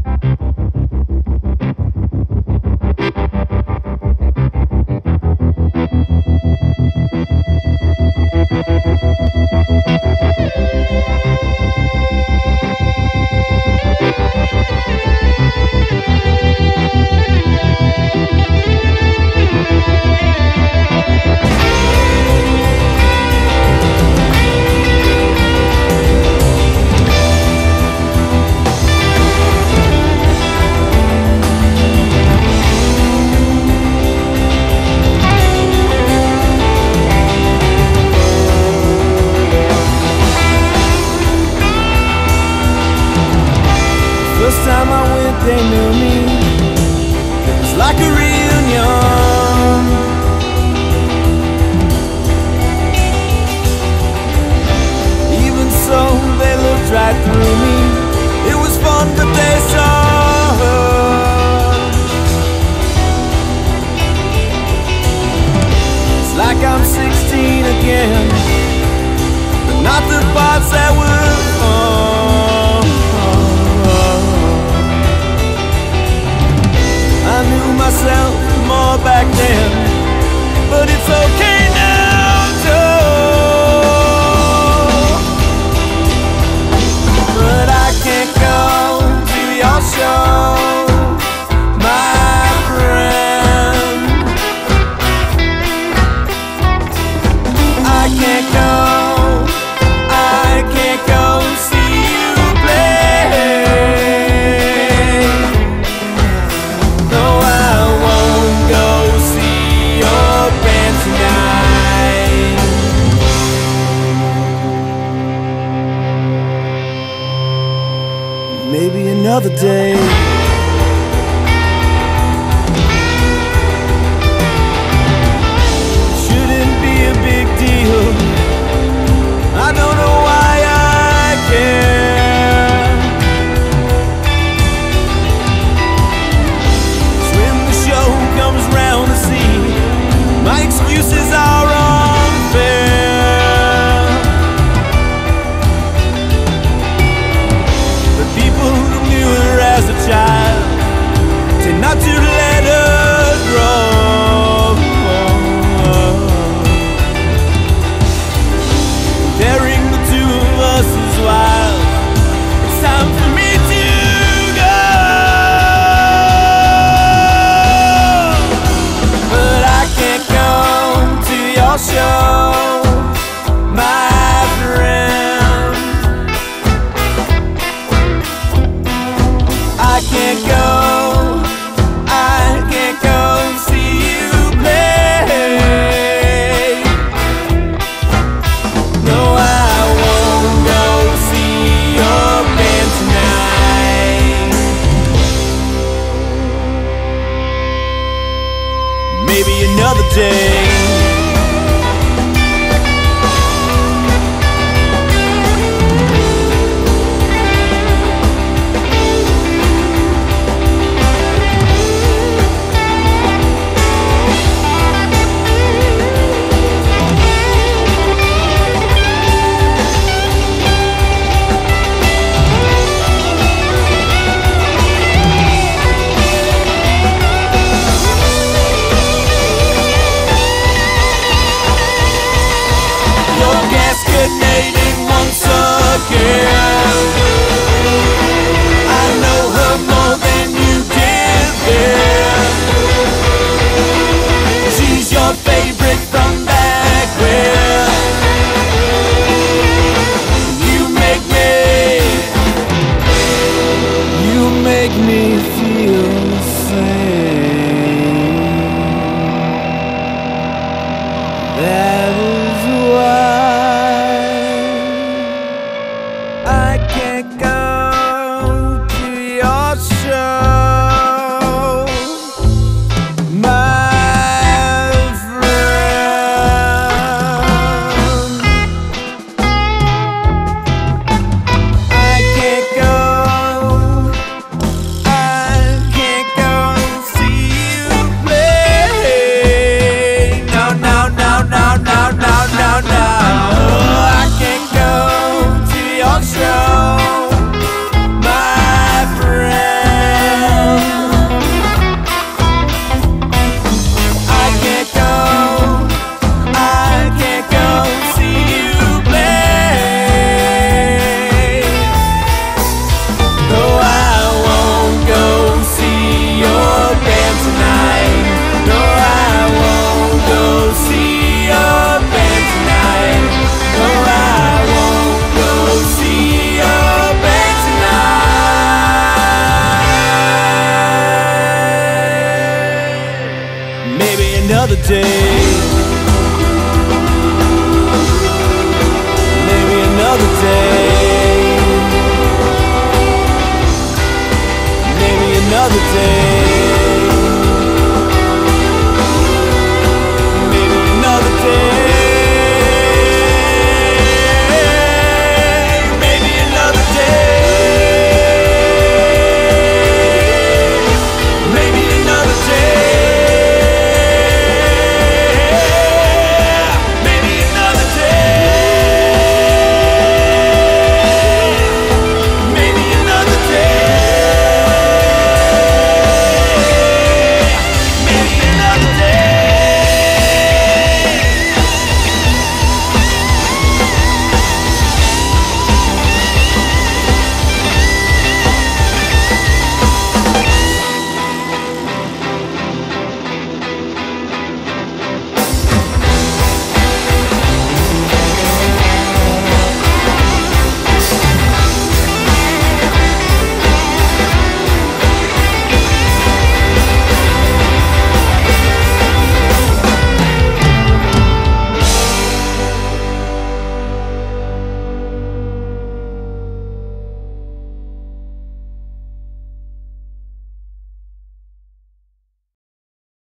First time I went, they knew me. It was like a reunion. Even so, they looked right through me. It was fun, but they saw her. It's like I'm 16 again, but not the parts that were fun. I knew myself more back then, but it's okay now, Joe. But I can't go to your show, my friend. I can't go see you play. Maybe another day. Shouldn't be a big deal. I don't know why I care. When the show comes round to see, my excuses are unfair. As a child, tend not to let her grow. Comparing the two of us is wild. It's time for me to go. But I can't go to your show, my friend. I can't go see you play. No, I won't go see your band tonight. Maybe another day. another day. Maybe another day. Maybe another day.